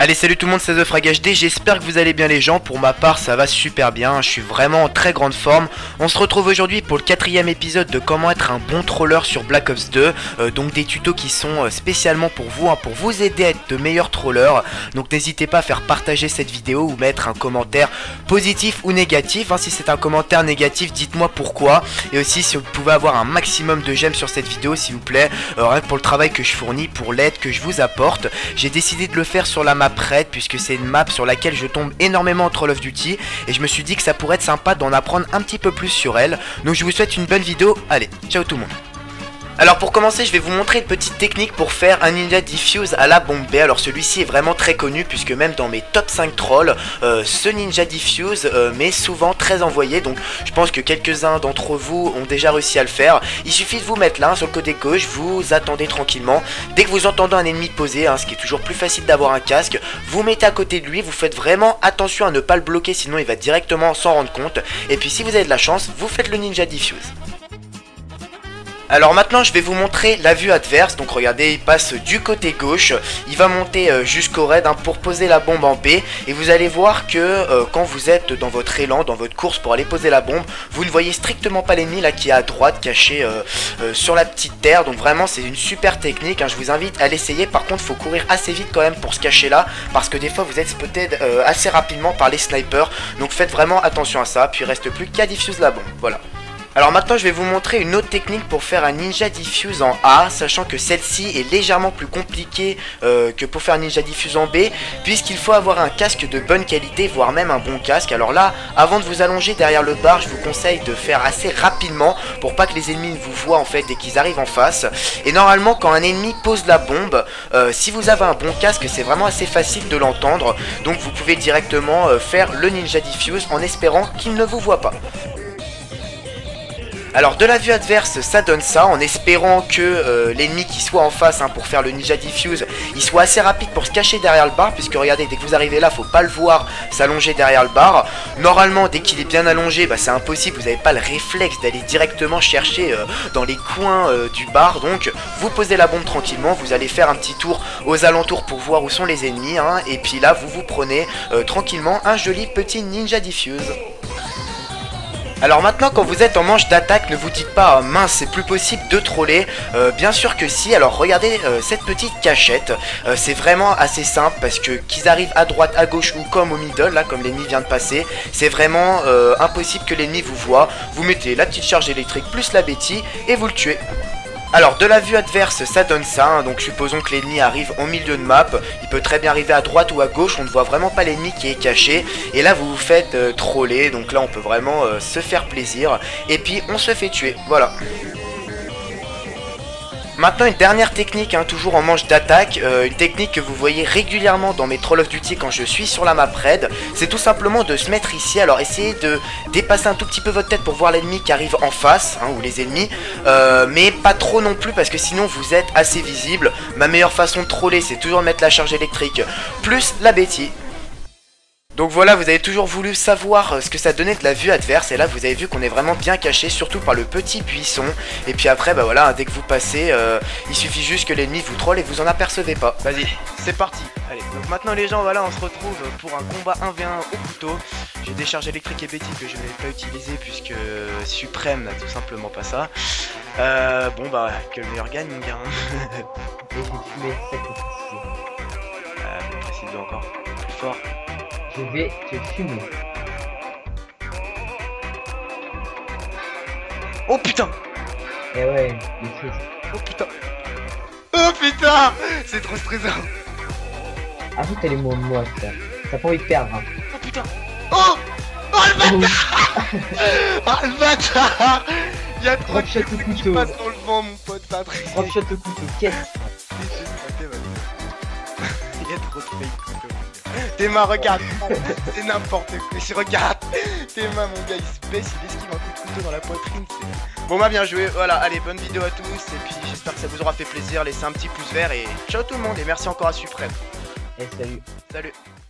Allez, salut tout le monde, c'est TheFragHD, j'espère que vous allez bien les gens. Pour ma part ça va super bien, je suis vraiment en très grande forme. On se retrouve aujourd'hui pour le 4e épisode de comment être un bon troller sur Black Ops 2. Donc des tutos qui sont spécialement pour vous, pour vous aider à être de meilleurs trollers. Donc n'hésitez pas à faire partager cette vidéo ou mettre un commentaire positif ou négatif. Si c'est un commentaire négatif, dites-moi pourquoi. Et aussi si vous pouvez avoir un maximum de j'aime sur cette vidéo s'il vous plaît, rien que pour le travail que je fournis, pour l'aide que je vous apporte. J'ai décidé de le faire sur la map Red puisque c'est une map sur laquelle je tombe énormément en Call of Duty et je me suis dit que ça pourrait être sympa d'en apprendre un petit peu plus sur elle. Donc je vous souhaite une bonne vidéo, allez, ciao tout le monde. Alors pour commencer je vais vous montrer une petite technique pour faire un ninja diffuse à la bombe B. Alors celui-ci est vraiment très connu puisque même dans mes top 5 trolls ce ninja diffuse m'est souvent très envoyé. Donc je pense que quelques-uns d'entre vous ont déjà réussi à le faire. Il suffit de vous mettre là sur le côté gauche, vous attendez tranquillement. Dès que vous entendez un ennemi poser, ce qui est toujours plus facile d'avoir un casque, vous mettez à côté de lui, vous faites vraiment attention à ne pas le bloquer sinon il va directement s'en rendre compte. Et puis si vous avez de la chance, vous faites le ninja diffuse. Alors maintenant je vais vous montrer la vue adverse. Donc regardez, il passe du côté gauche, il va monter jusqu'au raid pour poser la bombe en B. Et vous allez voir que quand vous êtes dans votre élan, dans votre course pour aller poser la bombe, vous ne voyez strictement pas l'ennemi là qui est à droite, caché sur la petite terre. Donc vraiment c'est une super technique, je vous invite à l'essayer. Par contre il faut courir assez vite quand même pour se cacher là, parce que des fois vous êtes spoté assez rapidement par les snipers. Donc faites vraiment attention à ça, puis il reste plus qu'à diffuse la bombe, voilà. Alors maintenant je vais vous montrer une autre technique pour faire un ninja diffuse en A, sachant que celle-ci est légèrement plus compliquée que pour faire un ninja diffuse en B, puisqu'il faut avoir un casque de bonne qualité, voire même un bon casque. Alors là, avant de vous allonger derrière le bar, je vous conseille de faire assez rapidement pour pas que les ennemis ne vous voient en fait dès qu'ils arrivent en face. Et normalement quand un ennemi pose la bombe, si vous avez un bon casque, c'est vraiment assez facile de l'entendre. Donc vous pouvez directement faire le ninja diffuse en espérant qu'il ne vous voit pas. Alors de la vue adverse ça donne ça, en espérant que l'ennemi qui soit en face pour faire le ninja diffuse, il soit assez rapide pour se cacher derrière le bar, puisque regardez, dès que vous arrivez là, faut pas le voir s'allonger derrière le bar. Normalement dès qu'il est bien allongé, c'est impossible, vous n'avez pas le réflexe d'aller directement chercher dans les coins du bar. Donc vous posez la bombe tranquillement, vous allez faire un petit tour aux alentours pour voir où sont les ennemis, et puis là vous prenez tranquillement un joli petit ninja diffuse. Alors maintenant quand vous êtes en manche d'attaque, ne vous dites pas mince c'est plus possible de troller, bien sûr que si. Alors regardez cette petite cachette, c'est vraiment assez simple parce que qu'ils arrivent à droite, à gauche ou comme au middle, là comme l'ennemi vient de passer, c'est vraiment impossible que l'ennemi vous voit. Vous mettez la petite charge électrique plus la Betty et vous le tuez. Alors de la vue adverse ça donne ça, donc supposons que l'ennemi arrive au milieu de map, il peut très bien arriver à droite ou à gauche, on ne voit vraiment pas l'ennemi qui est caché, et là vous vous faites troller, donc là on peut vraiment se faire plaisir, et puis on se fait tuer, voilà. Maintenant une dernière technique, toujours en manche d'attaque, une technique que vous voyez régulièrement dans mes Call of Duty quand je suis sur la map raid, c'est tout simplement de se mettre ici. Alors essayez de dépasser un tout petit peu votre tête pour voir l'ennemi qui arrive en face, ou les ennemis, mais pas trop non plus parce que sinon vous êtes assez visible. Ma meilleure façon de troller c'est toujours de mettre la charge électrique plus la Betty. Donc voilà, vous avez toujours voulu savoir ce que ça donnait de la vue adverse, et là vous avez vu qu'on est vraiment bien caché, surtout par le petit buisson. Et puis après voilà, dès que vous passez, il suffit juste que l'ennemi vous troll et vous en apercevez pas. Vas-y, c'est parti. Allez, donc maintenant les gens, voilà, on se retrouve pour un combat 1v1 au couteau. J'ai des charges électriques et Betty que je ne vais pas utiliser puisque Suprême n'a tout simplement pas ça. Que le meilleur gagne mon gars. Précise encore plus fort. Je vais te fumer. Oh putain! Eh ouais, mais c'est... Oh putain! Oh putain! C'est trop stressant! Avoue t'as les mots de moi, ça. T'as pas envie de perdre, Oh putain! Oh! Oh le bâtard! Oh le bâtard! Y'a trop de choses qui passent dans le vent mon pote Patrick! Drop shot au couteau, qu'est-ce? Y'a trop de fake. Théma, regarde, c'est n'importe quoi, regarde, Théma mon gars il se baisse, il esquive un coup de couteau dans la poitrine, bon bien joué, voilà, allez bonne vidéo à tous, et puis j'espère que ça vous aura fait plaisir, laissez un petit pouce vert et ciao tout le monde, et merci encore à Suprême. Et salut. Salut.